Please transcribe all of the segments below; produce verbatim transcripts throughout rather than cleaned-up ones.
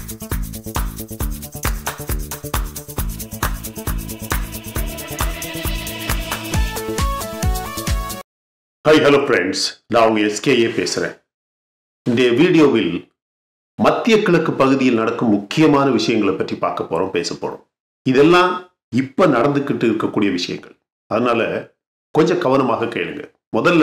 Hi, hello friends. நான் S K A பேசுறேன். இந்த வீடியோவில் மத்திய கிழக்கு பகுதியில் நடக்கும் முக்கியமான விஷயங்களை பற்றி பார்க்க போறோம், பேச போறோம். இதெல்லாம் இப்ப நடந்துக்கிட்டு இருக்கக்கூடிய விஷயங்கள். அதனால கொஞ்சம் கவனமாக கேளுங்க. முதல்ல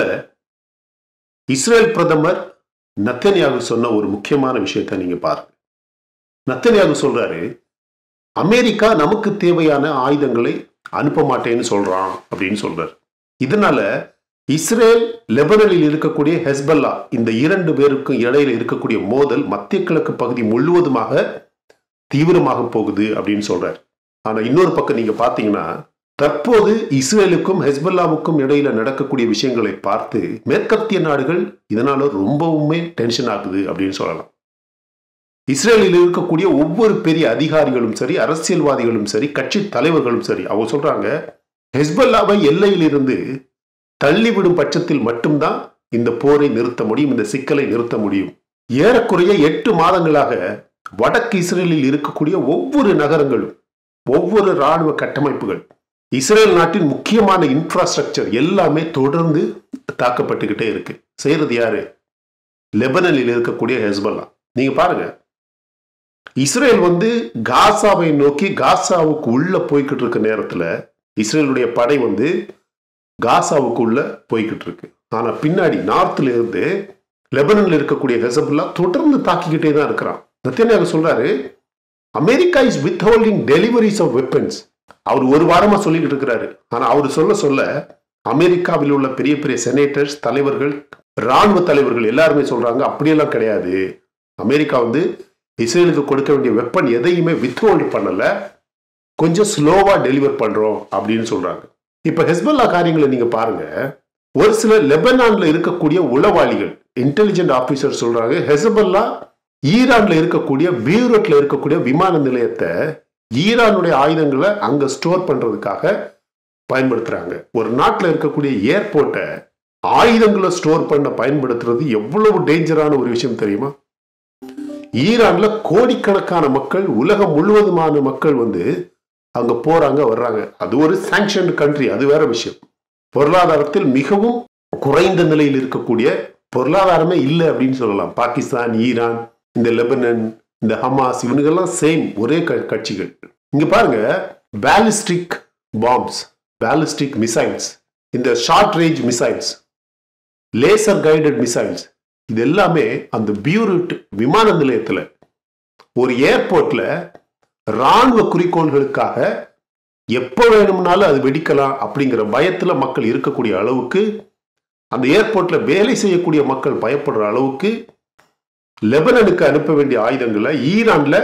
இஸ்ரேல் பிரதமர் நெத்தன்யாகு சொன்ன ஒரு முக்கியமான விஷயத்தை நீங்க பாருங்க. நெத்தன்யாகு சொல்றாரு, அமெரிக்கா நமக்கு தேவையான ஆயுதங்களை அனுப்ப மாட்டேன்னு சொல்றான் அப்படின்னு சொல்றாரு. இதனால இஸ்ரேல் லெபனனில் இருக்கக்கூடிய ஹெஸ்பல்லா இந்த இரண்டு பேருக்கும் இடையில இருக்கக்கூடிய மோதல் மத்திய கிழக்கு பகுதி முழுவதுமாக தீவிரமாக போகுது அப்படின்னு சொல்றாரு. ஆனா இன்னொரு பக்கம் நீங்க பாத்தீங்கன்னா, தற்போது இஸ்ரேலுக்கும் ஹெஸ்பல்லாவுக்கும் இடையில நடக்கக்கூடிய விஷயங்களை பார்த்து மேற்கத்திய நாடுகள் இதனால ரொம்பவுமே டென்ஷன் ஆகுது அப்படின்னு சொல்லலாம். இஸ்ரேலில் இருக்கக்கூடிய ஒவ்வொரு பெரிய அதிகாரிகளும் சரி, அரசியல்வாதிகளும் சரி, கட்சி தலைவர்களும் சரி, அவங்க சொல்றாங்க ஹெஸ்பல்லாவை எல்லையிலிருந்து தள்ளிவிடும் பட்சத்தில் மட்டும்தான் இந்த போரை நிறுத்த முடியும், இந்த சிக்கலை நிறுத்த முடியும். ஏறக்குறைய எட்டு மாதங்களாக வடக்கு இஸ்ரேலில் இருக்கக்கூடிய ஒவ்வொரு நகரங்களும், ஒவ்வொரு இராணுவ கட்டமைப்புகள், இஸ்ரேல் நாட்டின் முக்கியமான இன்ஃப்ராஸ்ட்ரக்சர் எல்லாமே தொடர்ந்து தாக்கப்பட்டுக்கிட்டே இருக்கு. செய்யறது யாரு? லெபனனில் இருக்கக்கூடிய ஹெஸ்பல்லா. நீங்க பாருங்க, இஸ்ரேல் வந்து காசாவை நோக்கி காசாவுக்கு உள்ள போய்கிட்டு இருக்க நேரத்துல இஸ்ரேலுடைய படை வந்து காசாவுக்குள்ள போய்கிட்டு இருக்கு. ஆனா பின்னாடி நார்த்ல இருந்து லெபனன்ல இருக்கக்கூடிய ஹெஸ்பல்லா தொடர்ந்து தாக்கிக்கிட்டே தான் இருக்கிறான். நெத்தன்யாகு சொல்றாரு, America is withholding deliveries of weapons. அவர் ஒரு வாரமா சொல்லிக்கிட்டு இருக்கிறாரு. ஆனா அவர் சொல்ல சொல்ல அமெரிக்காவில் உள்ள பெரிய பெரிய செனேட்டர்ஸ், தலைவர்கள், இராணுவ தலைவர்கள் எல்லாருமே சொல்றாங்க அப்படியெல்லாம் கிடையாது, அமெரிக்கா வந்து இஸ்ரேலுக்கு கொடுக்க வேண்டிய வெப்பன் எதையுமே வித்ஹோல்ட் பண்ணல, கொஞ்சம் ஸ்லோவா டெலிவர் பண்றோம் அப்படின்னு சொல்றாங்க. இப்ப ஹெஸ்பல்லா காரியங்களை நீங்க பாருங்க. ஒரு சில லெபனான்ல இருக்கக்கூடிய உளவாளிகள், இன்டெலிஜென்ட் ஆபீசர் சொல்றாங்க, ஹெஸ்பல்லா ஈரான்ல இருக்கக்கூடிய பீரூட்ல இருக்கக்கூடிய விமான நிலையத்தை ஈரானுடைய ஆயுதங்களை அங்க ஸ்டோர் பண்றதுக்காக பயன்படுத்துறாங்க. ஒரு நாட்டில் இருக்கக்கூடிய ஏர்போர்ட்டை ஆயுதங்களை ஸ்டோர் பண்ண பயன்படுத்துறது எவ்வளவு டேஞ்சரான ஒரு விஷயம் தெரியுமா? ஈரான்ல கோடிக்கணக்கான மக்கள், உலகம் முழுவதுமான மக்கள் வந்து அங்க போறாங்க, வர்றாங்க. அது ஒரு சாங்ஷன்டு கண்ட்ரி, அது வேற விஷயம். பொருளாதாரத்தில் மிகவும் குறைந்த நிலையில் இருக்கக்கூடிய, பொருளாதாரமே இல்லை அப்படின்னு சொல்லலாம், பாகிஸ்தான், ஈரான், இந்த லெபனன், இந்த ஹமாஸ், இவனுங்கெல்லாம் சேம் ஒரே கட்சிகள். இங்க பாருங்க, பாலிஸ்டிக் பாம்ஸ், பாலிஸ்டிக் மிசைல்ஸ், இந்த short range missiles, laser guided missiles, இது எல்லாமே அந்த பீரூட் விமான நிலையத்துல, ஒரு ஏர்போர்ட்ல இராணுவ குறிக்கோள்களுக்காக எப்ப வேணும்னாலும் அது வெடிக்கலாம் அப்படிங்கிற பயத்துல மக்கள் இருக்கக்கூடிய அளவுக்கு, அந்த ஏர்போர்ட்ல வேலை செய்யக்கூடிய மக்கள் பயப்படுற அளவுக்கு லெபனனுக்கு அனுப்ப வேண்டிய ஆயுதங்களை ஈரான்ல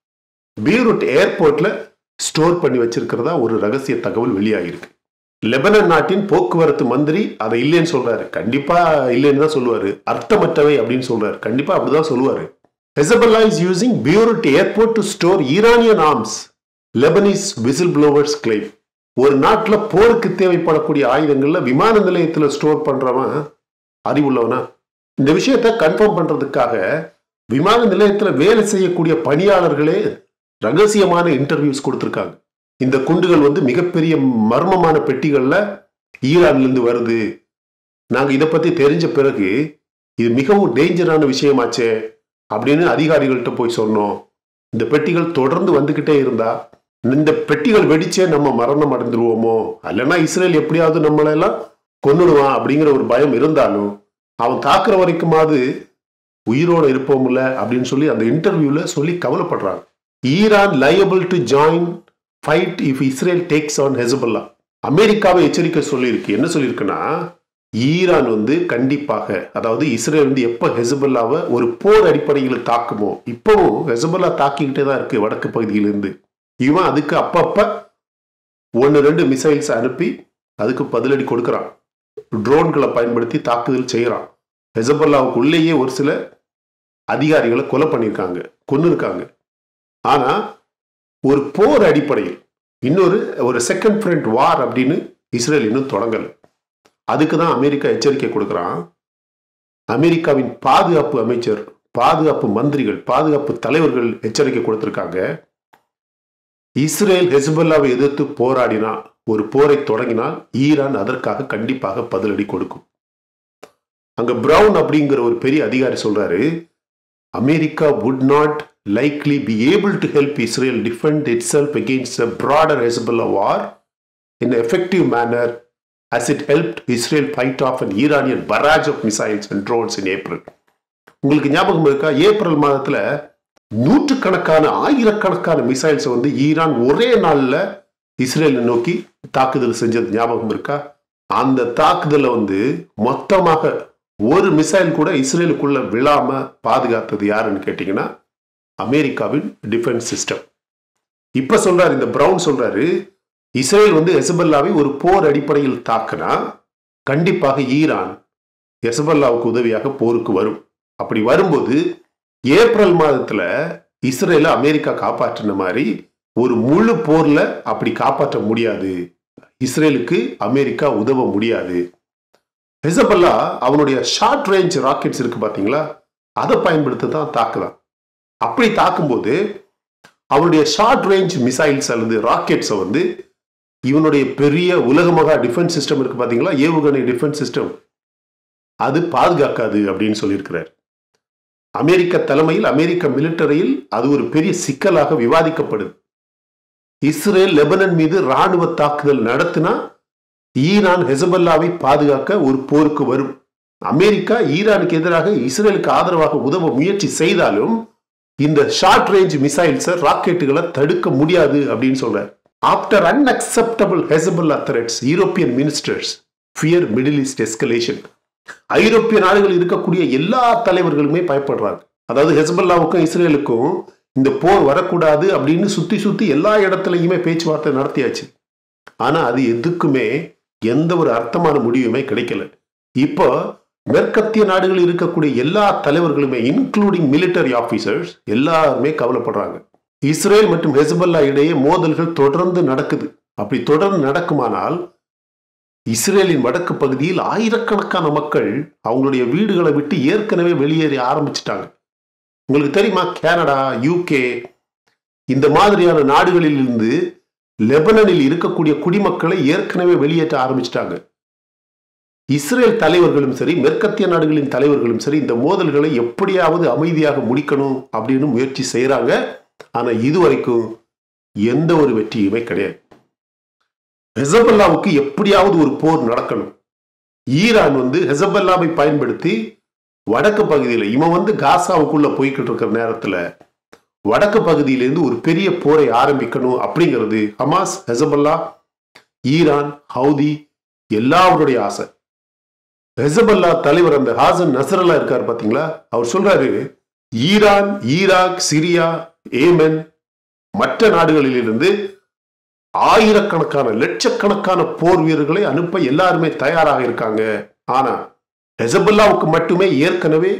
பீரூட் ஏர்போர்ட்ல ஸ்டோர் பண்ணி வச்சிருக்கிறதா ஒரு ரகசிய தகவல் வெளியாகிருக்கு. லெபனன் நாட்டின் போக்குவரத்து மந்திரி அதை இல்லைன்னு சொல்றாரு. கண்டிப்பா இல்லைன்னு தான் சொல்லுவாரு. அர்த்தமற்றவை அப்படின்னு சொல்றாரு. கண்டிப்பா அப்படிதான் சொல்லுவாரு. Hezbollah is using Beirut Airport to store Iranian arms, Lebanese whistleblowers claim. ஒரு நாட்டில் போருக்கு தேவைப்படக்கூடிய ஆயுதங்கள்ல விமான நிலையத்தில் ஸ்டோர் பண்றவன் அறிவுள்ளவனா? இந்த விஷயத்தை கன்ஃபார்ம் பண்றதுக்காக விமான நிலையத்தில் வேலை செய்யக்கூடிய பணியாளர்களே ரகசியமான இன்டர்வியூஸ் கொடுத்திருக்காங்க. இந்த குண்டுகள் வந்து மிகப்பெரிய மர்மமான பெட்டிகள்ல ஈரான்ல இருந்து வருது, நாங்க இதை பத்தி தெரிஞ்ச பிறகு இது மிகவும் டேஞ்சரான விஷயமாச்சே அப்படின்னு அதிகாரிகள்கிட்ட போய் சொன்னோம். இந்த பெட்டிகள் தொடர்ந்து வந்துகிட்டே இருந்தா இந்த பெட்டிகள் வெடிச்சே நம்ம மரணம் அடைந்துருவோமோ, அல்லனா இஸ்ரேல் எப்படியாவது நம்மளெல்லாம் கொன்னுடுவான் அப்படிங்கிற ஒரு பயம் இருந்தாலும் அவன் தாக்குற வரைக்குமாவது உயிரோட இருப்போம்ல அப்படின்னு சொல்லி அந்த இன்டர்வியூல சொல்லி கவலைப்படுறாங்க. Iran liable to join fight if Israel takes on Hezbollah. அமெரிக்காவை எச்சரிக்கை சொல்லியிருக்கு. என்ன சொல்லியிருக்குன்னா, ஈரான் வந்து கண்டிப்பாக, அதாவது இஸ்ரேல் வந்து எப்ப ஹெஸ்பல்லாவை ஒரு போர் அடிப்படையில் தாக்குமோ, இப்பவும் ஹெஸ்பல்லா தாக்கிக்கிட்டே தான் இருக்கு வடக்கு பகுதியிலிருந்து. இவன் அதுக்கு அப்பப்ப ஒன்னு ரெண்டு மிசைல்ஸ் அனுப்பி அதுக்கு பதிலடி கொடுக்கறான், ட்ரோன்களை பயன்படுத்தி தாக்குதல் செய்யறான். ஹெஸ்பல்லாவுக்கு உள்ளேயே ஒரு சில அதிகாரிகளை கொலை பண்ணியிருக்காங்க, கொன்னு இருக்காங்க. ஆனா ஒரு போர் அடிப்படையில் இன்னொரு ஒரு செகண்ட் ஃப்ரண்ட் வார் அப்படின்னு இஸ்ரேல் இன்னும் தொடங்கல. அதுக்கு தான் அமெரிக்கா எச்சரிக்கை கொடுக்குறான். அமெரிக்காவின் பாதுகாப்பு அமைச்சர் பாதுகாப்பு மந்திரிகள் பாதுகாப்பு தலைவர்கள் எச்சரிக்கை கொடுத்திருக்காங்க. இஸ்ரேல் ஹெஸ்பொல்லாவை எதிர்த்து போராடினா ஒரு போரை தொடங்கினால் ஈரான் அதற்காக கண்டிப்பாக பதிலடி கொடுக்கும். அங்க பிரவுன் அப்படிங்கிற ஒரு பெரிய அதிகாரி சொல்றாரு, America would not likely be able to help Israel defend itself against a broader Hezbollah war in an effective manner as it helped Israel fight off an Iranian barrage of missiles and drones in April. உங்களுக்கு ஞாபகம் இருக்கா, April மாதத்துல நூற்றுக்கணக்கான ஆயிரக்கணக்கான missiles வந்து Iran ஒரே நாள்ல இஸ்ரேலை நோக்கி தாக்குதல் செஞ்சது ஞாபகம் இருக்கா? அந்த தாக்குதல வந்து மொத்தமாக ஒரு மிசைல் கூட இஸ்ரேலுக்குள்ள விழாம பாதுகாத்தது யாருன்னு கேட்டீங்கன்னா அமெரிக்காவின் டிஃபென்ஸ் சிஸ்டம். இப்ப சொல்றாரு, இந்த பிரவுன் சொல்றாரு, இஸ்ரேல் வந்து ஹெஸ்பொல்லாவை ஒரு போர் அடிப்படையில் தாக்குனா கண்டிப்பாக ஈரான் ஹெஸ்பொல்லாவுக்கு உதவியாக போருக்கு வரும். அப்படி வரும்போது ஏப்ரல் மாதத்துல இஸ்ரேல அமெரிக்கா காப்பாற்றின மாதிரி ஒரு முழு போர்ல அப்படி காப்பாற்ற முடியாது. இஸ்ரேலுக்கு அமெரிக்கா உதவ முடியாது. ஹெஸ்பொல்லா அவனுடைய ஷார்ட் ரேஞ்ச் ராக்கெட்ஸ் இருக்கு பாத்தீங்களா, அதை பயன்படுத்தி தான் தாக்குதான். அப்படி தாக்கும்போது அவனுடைய ஷார்ட் ரேஞ்ச் மிசைல்ஸ் அல்லது ராக்கெட்ஸை வந்து இவனுடைய பெரிய உலகமகா டிஃபென்ஸ் சிஸ்டம் இருக்கு பாத்தீங்களா, ஏவுகணை டிஃபென்ஸ் சிஸ்டம், அது பாதுகாக்காது அப்படின்னு சொல்லியிருக்கிறார். அமெரிக்க தலைமையில் அமெரிக்க மிலிட்டரியில் அது ஒரு பெரிய சிக்கலாக விவாதிக்கப்படுது. இஸ்ரேல் லெபனன் மீது ராணுவ தாக்குதல் நடத்தினா ஈரான் ஹெஸ்பொல்லாவை பாதுகாக்க ஒரு போருக்கு வரும். அமெரிக்கா ஈரானுக்கு எதிராக இஸ்ரேலுக்கு ஆதரவாக உதவ முயற்சி செய்தாலும் இந்த ஷார்ட் ரேஞ்ச் மிசைல்ஸ் ராக்கெட்டுகளை தடுக்க முடியாது அப்படின்னு சொல்றார். After unacceptable Hezbollah threats European ministers fear Middle East escalation. ஐரோப்பிய நாடுகள் இருக்கக்கூடிய எல்லா தலைவர்களுமே பயப்படுறாங்க. அதாவது ஹெஸ்பொல்லாவுக்கும் இஸ்ரேலுக்கும் இந்த போர் வரக்கூடாது அப்படின்னு சுத்தி சுத்தி எல்லா இடத்துலையுமே பேச்சுவார்த்தை நடத்தியாச்சு. ஆனா அது எதுக்குமே எந்த ஒரு அர்த்தமான முடிவுமே கிடைக்கல. இப்போ மேற்கத்திய நாடுகள் இருக்கக்கூடிய எல்லா தலைவர்களுமே இன்க்ளூடிங் மிலிட்டரி ஆபீசர்ஸ் எல்லாருமே கவலைப்படுறாங்க. இஸ்ரேல் மற்றும் ஹெஸ்பொல்லா இடையே மோதல்கள் தொடர்ந்து நடக்குது. அப்படி தொடர்ந்து நடக்குமானால் இஸ்ரேலின் வடக்கு பகுதியில் ஆயிரக்கணக்கான மக்கள் அவங்களுடைய வீடுகளை விட்டு ஏற்கனவே வெளியேறி ஆரம்பிச்சிட்டாங்க. உங்களுக்கு தெரியுமா, கனடா, யூகே இந்த மாதிரியான நாடுகளில் இருந்து லெபனனில் இருக்கக்கூடிய குடிமக்களை ஏற்கனவே வெளியேற்ற ஆரம்பிச்சிட்டாங்க. இஸ்ரேல் தலைவர்களும் சரி மேற்கத்திய நாடுகளின் தலைவர்களும் சரி இந்த மோதல்களை எப்படியாவது அமைதியாக முடிக்கணும் அப்படின்னு முயற்சி செய்யறாங்க. ஆனா இதுவரைக்கும் எந்த ஒரு வெற்றியுமே கிடையாது. ஹெஸ்பொல்லாவுக்கு எப்படியாவது ஒரு போர் நடக்கணும். ஈரான் வந்து ஹெஸ்பொல்லாவை பயன்படுத்தி வடக்கு பகுதியில் இவன் வந்து காசாவுக்குள்ள போய்கிட்டு இருக்கிற நேரத்துல வடக்கு பகுதியிலிருந்து ஒரு பெரிய போரை ஆரம்பிக்கணும் அப்படிங்கிறது ஹமாஸ், ஹெஸ்பொல்லா, ஈரான், ஹவுதி எல்லாருடைய ஆசை. ஹெஸ்பொல்லா தலைவர் அந்த ஹாசன் நஸ்ரல்லா இருக்கார் பாத்தீங்களா, அவர் சொல்றாரு, ஈரான், ஈராக், சிரியா, ஏமன் மற்ற நாடுகளில் இருந்து ஆயிரக்கணக்கான லட்சக்கணக்கான போர் வீரர்களை அனுப்ப எல்லாருமே தயாராக இருக்காங்க. ஆனா ஹெஸ்பொல்லாவுக்கு மட்டுமே ஏற்கனவே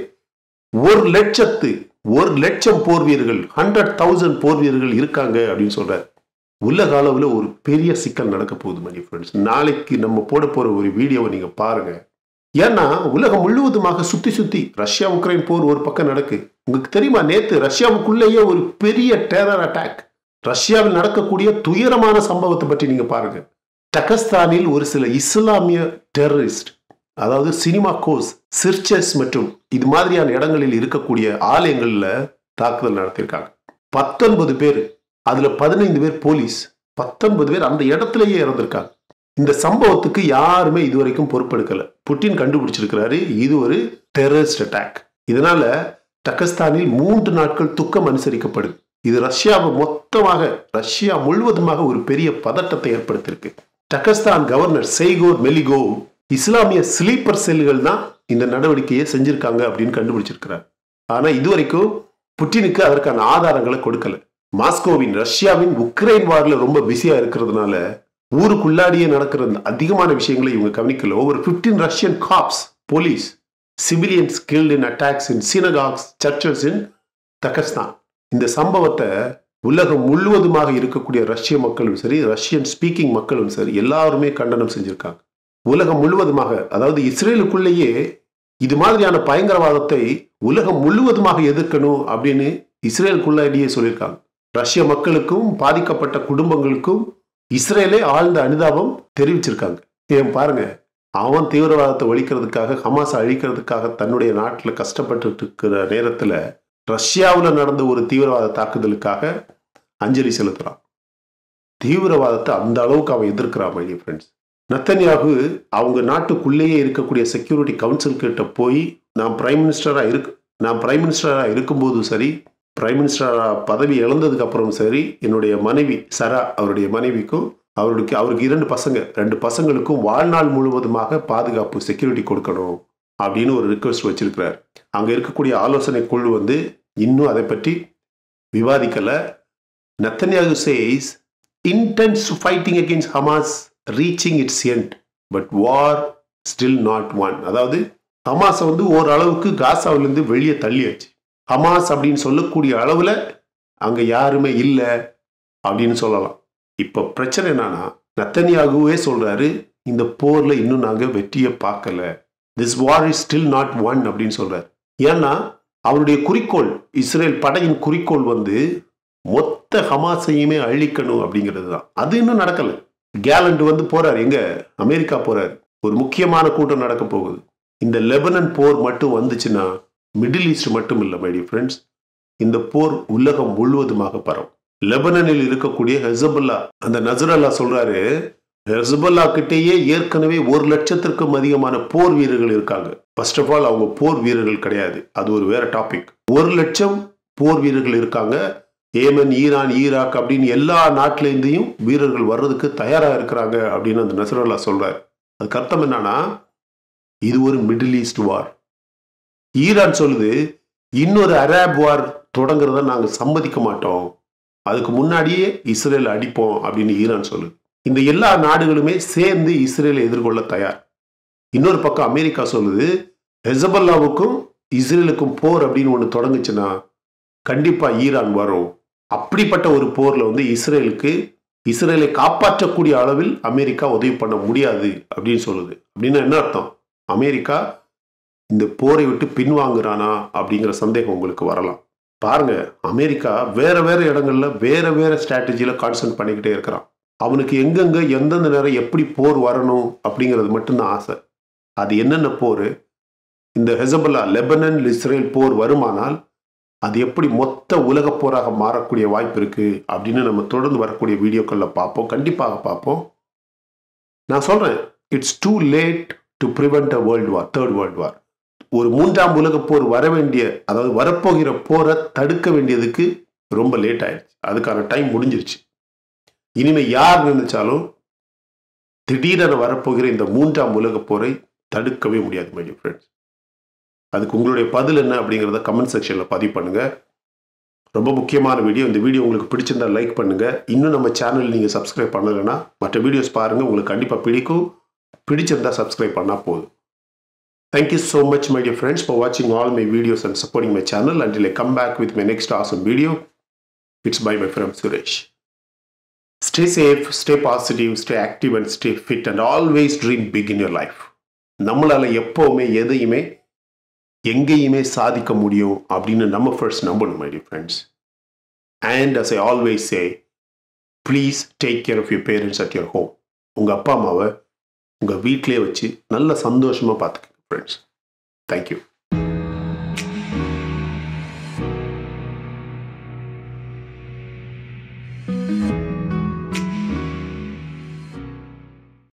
ஒரு லட்சத்து ஒரு லட்சம் போர் வீரர்கள் ஹண்ட்ரட் தௌசண்ட் போர் வீரர்கள் இருக்காங்க அப்படின்னு சொல்றாரு. உலக அளவுல ஒரு பெரிய சிக்கல் நடக்க போகுது மணி ஃப்ரெண்ட்ஸ். நாளைக்கு நம்ம போட போற ஒரு வீடியோவை நீங்க பாருங்க. ஏன்னா உலகம் முழுவதுமாக சுத்தி சுத்தி ரஷ்யா உக்ரைன் போர் ஒரு பக்கம் நடக்கு. உங்களுக்கு தெரியுமா, நேத்து ரஷ்யாவுக்குள்ளேயே ஒரு பெரிய டெரர் அட்டாக், ரஷ்யாவில் நடக்கக்கூடிய துயரமான சம்பவத்தை பற்றி நீங்க பாருங்க. டகஸ்தானில் ஒரு சில இஸ்லாமிய டெரரிஸ்ட், அதாவது சினிமா கோஸ், சிர்ச்சஸ் மற்றும் இது மாதிரியான இடங்களில் இருக்கக்கூடிய ஆலயங்கள்ல தாக்குதல் நடத்தியிருக்காங்க. பத்தொன்பது பேர், அதுல பதினைந்து பேர் போலீஸ், பத்தொன்பது பேர் அந்த இடத்திலேயே இறந்திருக்காங்க. இந்த சம்பவத்துக்கு யாருமே இதுவரைக்கும் பொறுப்பெடுக்கல. புட்டின் கண்டுபிடிச்சிருக்கிறாரு இது ஒரு டெரரிஸ்ட் அட்டாக். இதனால டகஸ்தானில் மூன்று நாட்கள் துக்கம் அனுசரிக்கப்படுது. இது ரஷ்யாவை மொத்தமாக ரஷ்யா முழுவதுமாக ஒரு பெரிய பதட்டத்தை ஏற்படுத்தியிருக்கு. டகஸ்தான் கவர்னர் செய்கோர் மெலிகோவ் இஸ்லாமிய ஸ்லீப்பர் செல்கள் தான் இந்த நடவடிக்கையை செஞ்சிருக்காங்க அப்படின்னு கண்டுபிடிச்சிருக்கிறார். ஆனா இதுவரைக்கும் புட்டினுக்கு அதற்கான ஆதாரங்களை கொடுக்கல. மாஸ்கோவின் ரஷ்யாவின் உக்ரைன் வார்ல ரொம்ப பிஸியா இருக்கிறதுனால ஊருக்குள்ளாடியே நடக்கிற அதிகமான விஷயங்களை இவங்க கவனிக்கல. Over fifteen Russian cops, police, civilians killed in attacks in synagogues, churches in Dagestan. இந்த சம்பவத்தை உலகம் முழுவதுமாக இருக்கக்கூடிய ரஷ்ய மக்களும் சரி ரஷ்யன் ஸ்பீக்கிங் மக்களும் சரி எல்லாருமே கண்டனம் செஞ்சிருக்காங்க. உலகம் முழுவதுமாக, அதாவது இஸ்ரேலுக்குள்ளேயே இது மாதிரியான பயங்கரவாதத்தை உலகம் முழுவதுமாக எதிர்க்கணும் அப்படின்னு இஸ்ரேலுக்குள்ளேயே சொல்லியிருக்காங்க. ரஷ்ய மக்களுக்கும் பாதிக்கப்பட்ட குடும்பங்களுக்கும் இஸ்ரேலே ஆழ்ந்த அனுதாபம் தெரிவிச்சிருக்காங்க. ஏன் பாருங்க, அவன் தீவிரவாதத்தை ஒழிக்கிறதுக்காக, ஹமாஸை அழிக்கிறதுக்காக தன்னுடைய நாட்டில் கஷ்டப்பட்டு இருக்கிற நேரத்தில் ரஷ்யாவில் நடந்த ஒரு தீவிரவாத தாக்குதலுக்காக அஞ்சலி செலுத்துறான். தீவிரவாதத்தை அந்த அளவுக்கு அவன் எதிர்க்கிறான். மை டியர் ஃப்ரெண்ட்ஸ், நெத்தன்யாகு அவங்க நாட்டுக்குள்ளேயே இருக்கக்கூடிய செக்யூரிட்டி கவுன்சில் கிட்ட போய் நான் பிரைம் மினிஸ்டராக இருக்கு நான் பிரைம் மினிஸ்டராக இருக்கும்போதும் சரி, பிரைம் மினிஸ்டராக பதவி இழந்ததுக்கு அப்புறம் சரி, என்னுடைய மனைவி சரா, அவருடைய மனைவிக்கும் அவருக்கு அவருக்கு இரண்டு பசங்க ரெண்டு பசங்களுக்கும் வாழ்நாள் முழுவதுமாக பாதுகாப்பு செக்யூரிட்டி கொடுக்கணும் அப்படின்னு ஒரு ரிக்வெஸ்ட் வச்சிருக்கிறார். அங்கே இருக்கக்கூடிய ஆலோசனை குழு வந்து இன்னும் அதை பற்றி விவாதிக்கல. Netanyahu says intense fighting against Hamas reaching its end, but war still not won. அதாவது ஹமாஸை வந்து ஓரளவுக்கு காசாவிலிருந்து வெளியே தள்ளியாச்சு. ஹமாஸ் அப்படின்னு சொல்லக்கூடிய அளவில் அங்கே யாருமே இல்லை அப்படின்னு சொல்லலாம். இப்போ பிரச்சனை என்னன்னா, நெத்தன்யாகுவே சொல்றாரு, இந்த போர்ல இன்னும் நாங்கள் வெற்றியை பார்க்கல. This war is still not won அப்படின்னு சொல்றாரு. ஏன்னா அவருடைய குறிக்கோள், இஸ்ரேல் படையின் குறிக்கோள் வந்து மொத்த ஹமாஸையுமே அழிக்கணும் அப்படிங்கிறது தான். அது இன்னும் நடக்கல. கேலண்ட் வந்து போறாரு, எங்க அமெரிக்கா போறாரு. ஒரு முக்கியமான கூட்டம் நடக்க போகுது. இந்த லெபனன் போர் மட்டும் வந்துச்சுன்னா மிடில் ஈஸ்ட் மட்டும் இல்லை மை டியர் ஃப்ரெண்ட்ஸ், இந்த போர் உலகம் முழுவதுமாக பரவும். லெபனனில் இருக்கக்கூடிய ஹெஸ்பல்லா, அந்த நஸ்ரல்லா சொல்றாரு, ஹெஸ்பல்லா கிட்டேயே ஏற்கனவே ஒரு லட்சத்திற்கும் அதிகமான போர் வீரர்கள் இருக்காங்க. ஃபர்ஸ்ட் ஆஃப் ஆல் அவங்க போர் வீரர்கள் கிடையாது, அது ஒரு வேற டாபிக். ஒரு லட்சம் போர் வீரர்கள் இருக்காங்க. ஏமன், ஈரான், ஈராக் அப்படின்னு எல்லா நாட்டிலேருந்தையும் வீரர்கள் வர்றதுக்கு தயாராக இருக்கிறாங்க அப்படின்னு அந்த நஸ்ரல்லா சொல்றாரு. அதுக்கு அர்த்தம் என்னன்னா, இது ஒரு மிடில் ஈஸ்ட் வார். ஈரான் சொல்லுது, இன்னொரு அரேப் வார் தொடங்குறத நாங்கள் சம்மதிக்க மாட்டோம், அதுக்கு முன்னாடியே இஸ்ரேல் அடிப்போம் அப்படின்னு ஈரான் சொல்லுது. இந்த எல்லா நாடுகளுமே சேர்ந்து இஸ்ரேலை எதிர்கொள்ள தயார். இன்னொரு பக்கம் அமெரிக்கா சொல்லுது, ஹெஸ்பல்லாவுக்கும் இஸ்ரேலுக்கும் போர் அப்படின்னு ஒன்று தொடங்குச்சுன்னா கண்டிப்பா ஈரான் வரும். அப்படிப்பட்ட ஒரு போர்ல வந்து இஸ்ரேலுக்கு இஸ்ரேலை காப்பாற்றக்கூடிய அளவில் அமெரிக்கா உதவி பண்ண முடியாது அப்படின்னு சொல்லுது. அப்படின்னா என்ன அர்த்தம்? அமெரிக்கா இந்த போரை விட்டு பின்வாங்குறானா அப்படிங்கிற சந்தேகம் உங்களுக்கு வரலாம். பாருங்க, அமெரிக்கா வேற வேற இடங்கள்ல வேற வேற ஸ்ட்ராட்டஜியில கான்சன்ட்ரேட் பண்ணிக்கிட்டே இருக்கிறான். அவனுக்கு எங்கெங்க எந்தெந்த நேரம் எப்படி போர் வரணும் அப்படிங்கிறது மட்டும்தான் ஆசை. அது என்னென்ன போர்? இந்த ஹெஸ்பல்லா லெபனன் இஸ்ரேல் போர் வருமானால் அது எப்படி மொத்த உலக போராக மாறக்கூடிய வாய்ப்பு இருக்கு அப்படின்னு நம்ம தொடர்ந்து வரக்கூடிய வீடியோக்கள்ல பார்ப்போம், கண்டிப்பாக பார்ப்போம். நான் சொல்றேன், it's too late to prevent a world war, third world war. ஒரு மூன்றாம் உலக போர் வர வேண்டிய, அதாவது வரப்போகிற போரை தடுக்க வேண்டியதுக்கு ரொம்ப லேட் ஆயிடுச்சு. அதுக்கான டைம் முடிஞ்சிருச்சு. இனிமே யார் நினைச்சாலும் திடீரென வரப்போகிற இந்த மூன்றாம் உலக போரை தடுக்கவே முடியாது மை டியர் ஃப்ரெண்ட்ஸ். அதுக்கு உங்களுடைய பதில் என்ன அப்படிங்கிறத கமெண்ட் செக்ஷன்ல பதிவு பண்ணுங்க. ரொம்ப முக்கியமான வீடியோ. இந்த வீடியோ உங்களுக்கு பிடிச்சிருந்தா லைக் பண்ணுங்க. இன்னும் நம்ம சேனல் நீங்க சப்ஸ்கிரைப் பண்ணலைன்னா மற்ற வீடியோஸ் பாருங்க, உங்களுக்கு கண்டிப்பா பிடிக்கும். பிடிச்சிருந்தா சப்ஸ்கிரைப் பண்ணா போதும். Thank you so much my dear friends for watching all my videos and supporting my channel. Until I come back with my next awesome video, it's bye bye from Suresh. Stay safe, stay positive, stay active and stay fit and always dream big in your life. நம்மளால எப்பவுமே எதையுமே எங்கேயுமே சாதிக்க முடியும் அப்படின்னு நம்ம first நம்பணும் my dear friends. And as I always say, please take care of your parents at your home. உங்க அப்பா அம்மாவை உங்க வீட்டிலே வச்சு நல்ல சந்தோஷமா பார்த்துக்கங்க friends. Thank you.